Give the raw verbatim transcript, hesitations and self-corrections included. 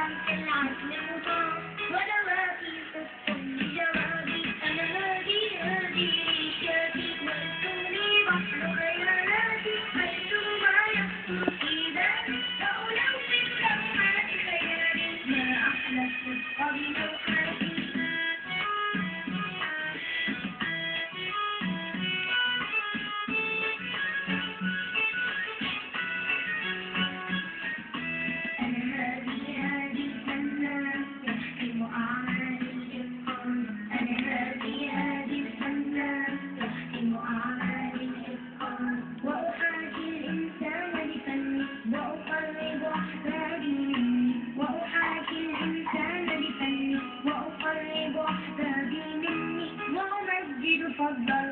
في العدل مطاع ودوائي صدق لجوابي أنا هادي هادي ريشاتي وأسطولي بحر خيالاتي حيثما يخطر في بالي لولو في لمحات خيالي ما أحلى الصدق بلوحاتي وأقرب أحبابي مني وأمجد فضل